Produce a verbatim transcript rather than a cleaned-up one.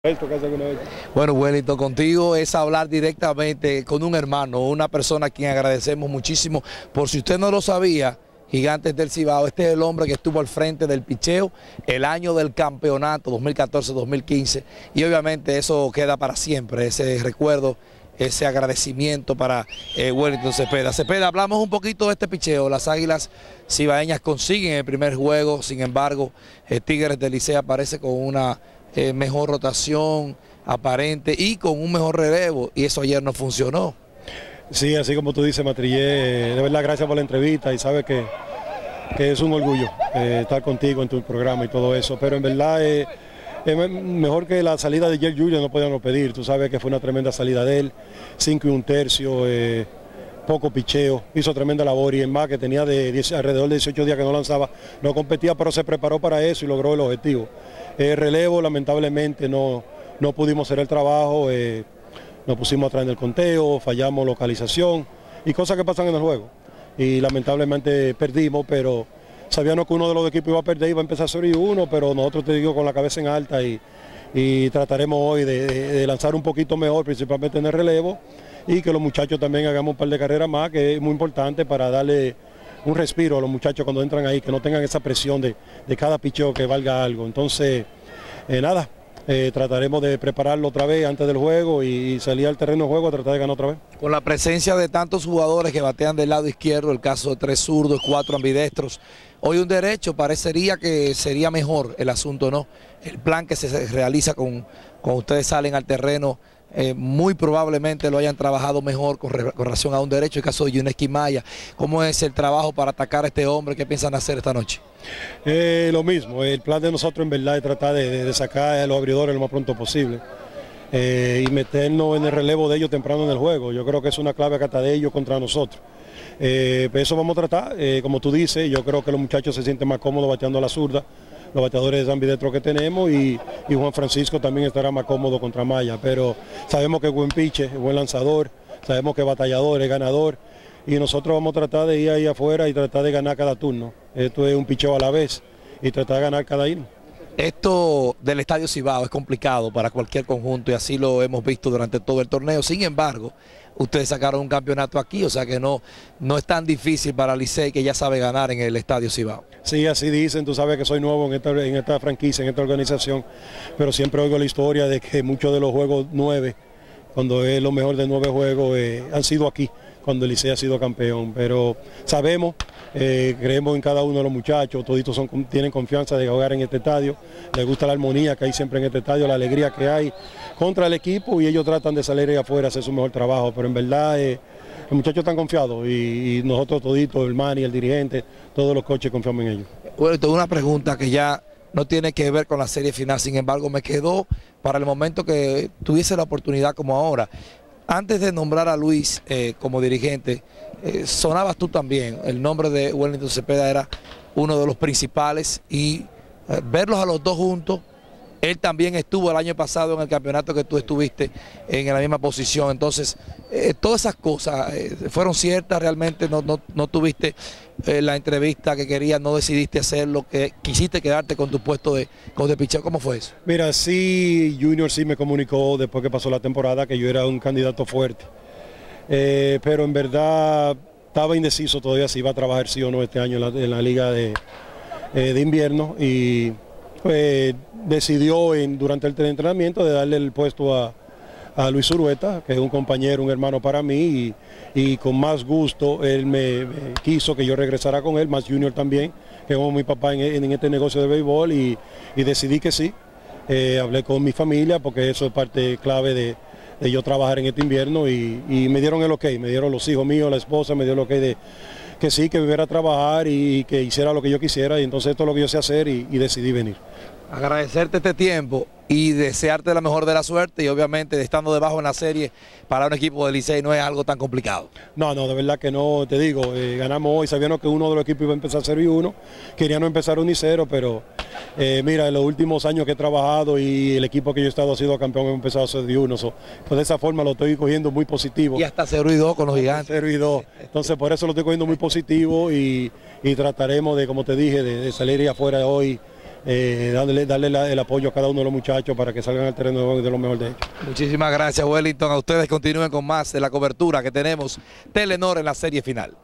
Bueno, Wellington, contigo es hablar directamente con un hermano, una persona a quien agradecemos muchísimo. Por si usted no lo sabía, Gigantes del Cibao, este es el hombre que estuvo al frente del picheo el año del campeonato dos mil catorce dos mil quince, y obviamente eso queda para siempre, ese recuerdo, ese agradecimiento para eh, Wellington Cepeda. Cepeda, hablamos un poquito de este picheo. Las Águilas Cibaeñas consiguen el primer juego, sin embargo, eh, Tigres del Licey aparece con una Eh, mejor rotación aparente y con un mejor relevo, y eso ayer no funcionó. Sí, así como tú dices, Matrillé, de verdad gracias por la entrevista, y sabes que, que es un orgullo eh, estar contigo en tu programa y todo eso, pero en verdad eh, es mejor que la salida de Jake Junior no podíamos pedir. Tú sabes que fue una tremenda salida de él, cinco y un tercio, eh, poco picheo, hizo tremenda labor, y en más que tenía de diez, alrededor de dieciocho días que no lanzaba, no competía, pero se preparó para eso y logró el objetivo. El relevo, lamentablemente no, no pudimos hacer el trabajo, eh, nos pusimos atrás en el conteo, fallamos localización y cosas que pasan en el juego, y lamentablemente perdimos, pero sabíamos que uno de los equipos iba a perder, iba a empezar a ser uno, pero nosotros, te digo, con la cabeza en alta, y, y trataremos hoy de, de, de lanzar un poquito mejor, principalmente en el relevo, y que los muchachos también hagamos un par de carreras más, que es muy importante para darle un respiro a los muchachos cuando entran ahí, que no tengan esa presión de, de cada picheo que valga algo. Entonces, eh, nada, eh, trataremos de prepararlo otra vez antes del juego y salir al terreno de juego a tratar de ganar otra vez. Con la presencia de tantos jugadores que batean del lado izquierdo, el caso de tres zurdos, cuatro ambidestros, hoy un derecho, parecería que sería mejor el asunto, ¿no? El plan que se realiza con, cuando ustedes salen al terreno, Eh, muy probablemente lo hayan trabajado mejor con, re, con relación a un derecho. El caso de Yuneski Maya, ¿cómo es el trabajo para atacar a este hombre? ¿Qué piensan hacer esta noche? Eh, lo mismo, el plan de nosotros en verdad es tratar de, de, de sacar a los abridores lo más pronto posible, eh, y meternos en el relevo de ellos temprano en el juego. Yo creo que es una clave acá de ellos contra nosotros. Eh, eso vamos a tratar, eh, como tú dices, yo creo que los muchachos se sienten más cómodos bateando a la zurda, los bateadores de ambidestro que tenemos, y, y Juan Francisco también estará más cómodo contra Maya, pero sabemos que es buen pitcher, es buen lanzador, sabemos que es batallador, es ganador, y nosotros vamos a tratar de ir ahí afuera y tratar de ganar cada turno. Esto es un picheo a la vez y tratar de ganar cada inning. Esto del Estadio Cibao es complicado para cualquier conjunto, y así lo hemos visto durante todo el torneo. Sin embargo, ustedes sacaron un campeonato aquí, o sea que no, no es tan difícil para Licey, que ya sabe ganar en el Estadio Cibao. Sí, así dicen. Tú sabes que soy nuevo en esta, en esta franquicia, en esta organización, pero siempre oigo la historia de que muchos de los juegos nueve, cuando es lo mejor de nueve juegos, eh, han sido aquí, cuando el Licey ha sido campeón. Pero sabemos, eh, creemos en cada uno de los muchachos, toditos son, tienen confianza de jugar en este estadio, les gusta la armonía que hay siempre en este estadio, la alegría que hay contra el equipo, y ellos tratan de salir ahí afuera a hacer su mejor trabajo, pero en verdad eh, los muchachos están confiados, y, y nosotros toditos, el Manny, el dirigente, todos los coaches confiamos en ellos. Bueno, tengo una pregunta que ya no tiene que ver con la serie final, sin embargo me quedó para el momento que tuviese la oportunidad como ahora. Antes de nombrar a Luis eh, como dirigente, eh, sonabas tú también, el nombre de Wellington Cepeda era uno de los principales, y eh, verlos a los dos juntos. Él también estuvo el año pasado en el campeonato que tú estuviste en la misma posición. Entonces, eh, todas esas cosas eh, fueron ciertas realmente. No, no, no tuviste eh, la entrevista que querías, no decidiste hacerlo, que quisiste quedarte con tu puesto de, con de picheo. ¿Cómo fue eso? Mira, sí, Junior sí me comunicó después que pasó la temporada que yo era un candidato fuerte. Eh, pero en verdad estaba indeciso todavía si iba a trabajar sí o no este año en la, en la liga de, eh, de invierno, y pues decidió en, durante el entrenamiento de darle el puesto a, a Luis Urueta, que es un compañero, un hermano para mí, y, y con más gusto él me, me quiso que yo regresara con él, más Junior también, que es como mi papá en, en este negocio de béisbol, y, y decidí que sí. Eh, hablé con mi familia porque eso es parte clave de, de yo trabajar en este invierno, y, y me dieron el ok, me dieron los hijos míos, la esposa, me dio el ok de que sí, que viviera a trabajar y que hiciera lo que yo quisiera, y entonces esto es lo que yo sé hacer, y, y decidí venir. Agradecerte este tiempo y desearte la mejor de la suerte, y obviamente estando debajo en la serie para un equipo de Licey no es algo tan complicado. No, no, de verdad que no, te digo, eh, ganamos hoy, sabíamos que uno de los equipos iba a empezar cero y uno, quería no empezar uno y cero, pero eh, mira, en los últimos años que he trabajado y el equipo que yo he estado ha sido campeón, hemos empezado a cero y uno, so, pues de esa forma lo estoy cogiendo muy positivo. Y hasta cero y dos con los Gigantes. cero y dos, entonces por eso lo estoy cogiendo muy positivo, y, y trataremos de, como te dije, de, de salir ahí afuera hoy eh, darle, darle la, el apoyo a cada uno de los muchachos para que salgan al terreno de juego de lo mejor de ellos. Muchísimas gracias, Wellington. A ustedes continúen con más de la cobertura que tenemos Telenor en la serie final.